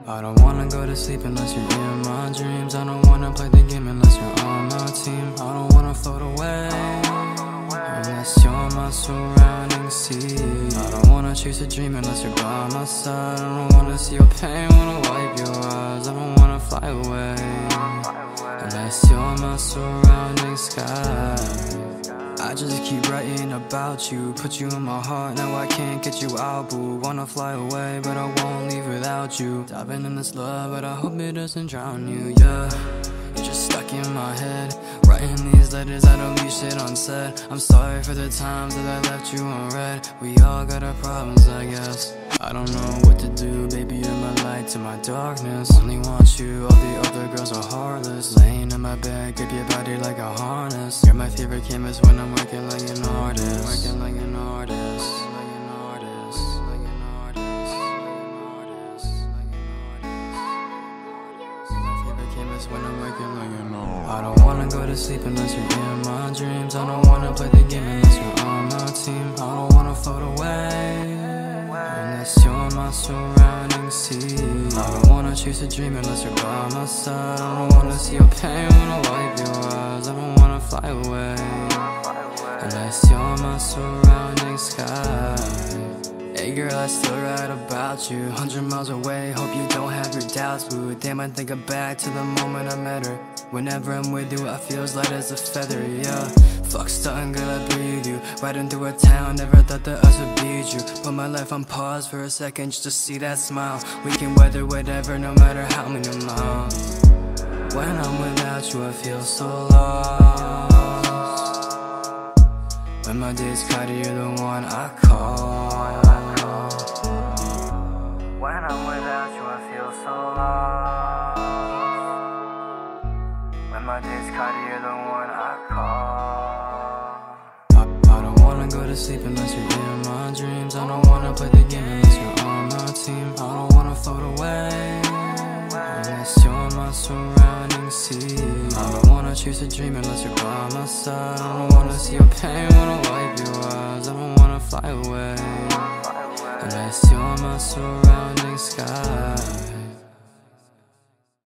I don't wanna go to sleep unless you're in my dreams. I don't wanna play the game unless you're on my team. I don't wanna float away unless you're my surrounding sea. I don't wanna chase a dream unless you're by my side. I don't wanna see your pain, wanna wipe your eyes. I don't wanna fly away unless you're my surrounding sky. I just keep writing about you, put you in my heart, now I can't get you out, boo. Wanna fly away, but I won't leave without you. Diving in this love, but I hope it doesn't drown you, yeah. You're just stuck in my head, writing these letters, I don't leave shit unsaid. I'm sorry for the times that I left you unread. We all got our problems, I guess. I don't know what to do, baby, you're my light to my darkness. Only want you, all the other girls are heartless. Laying in my bed, grip your body like a harness. You're my favorite canvas when I'm working like an artist. Working like an artist. When I'm working like an artist. I don't wanna go to sleep unless you're in my dreams. I don't wanna play the game unless you're on my team. I don't wanna float away unless you're my surrounding sea. I don't wanna chase a dream unless you're by my side. I don't wanna see your pain, wanna wipe your eyes. I don't wanna fly away unless you're my surrounding sky. Hey girl, I still write about you, 100 miles away, hope you don't have your doubts, boo. Damn, I think I'm back to the moment I met her. Whenever I'm with you, I feel as light as a feather, yeah. Fuck stunning, girl, I breathe you. Riding through a town, never thought that us would beat you. Put my life on pause for a second just to see that smile. We can weather whatever, no matter how many miles. When I'm without you, I feel so lost. When my days cloudy, you're the one I call. When I'm without you, I feel so lost. When my days cloudy, you're the one I call. I don't wanna go to sleep unless you're in my dreams. I don't wanna play the game unless you're on my team. I don't wanna float away unless you're my surrounding sea. I don't wanna chase a dream unless you're by my side. I don't wanna see your pain, wanna wipe your eyes. I don't wanna fly away unless you're my surrounding sky.